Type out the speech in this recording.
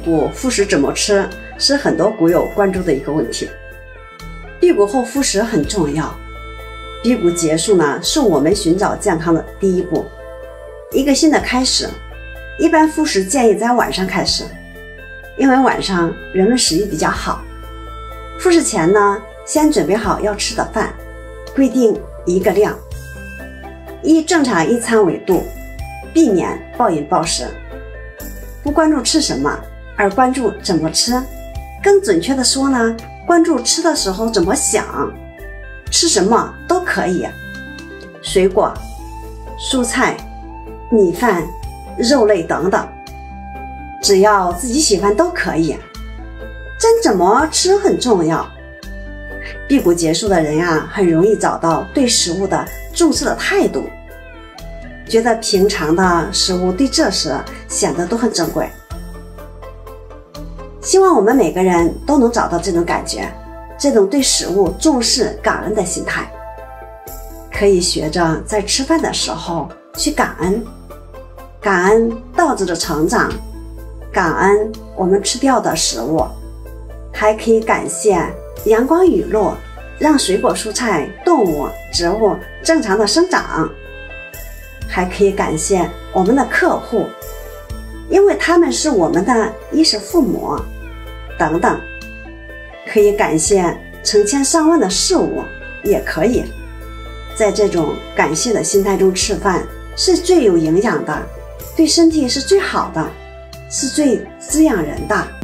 谷副食怎么吃是很多谷友关注的一个问题。辟谷后复食很重要，辟谷结束呢，是我们寻找健康的第一步，一个新的开始。一般复食建议在晚上开始，因为晚上人们食欲比较好。复食前呢，先准备好要吃的饭，规定一个量，以正常一餐为度，避免暴饮暴食。不关注吃什么，而关注怎么吃。更准确的说呢，关注吃的时候怎么想，吃什么都可以，水果、蔬菜、米饭、肉类等等，只要自己喜欢都可以。真怎么吃很重要。辟谷结束的人啊，很容易找到对食物的重视的态度，觉得平常的食物对这时显得都很珍贵。希望我们每个人都能找到这种感觉，这种对食物重视感恩的心态。可以学着在吃饭的时候去感恩，感恩稻子的成长，感恩我们吃掉的食物，还可以感谢阳光雨露，让水果蔬菜动物植物正常的生长，还可以感谢我们的客户，因为他们是我们的衣食父母等等。可以感谢成千上万的事物，也可以。在这种感谢的心态中吃饭是最有营养的，对身体是最好的，是最滋养人的。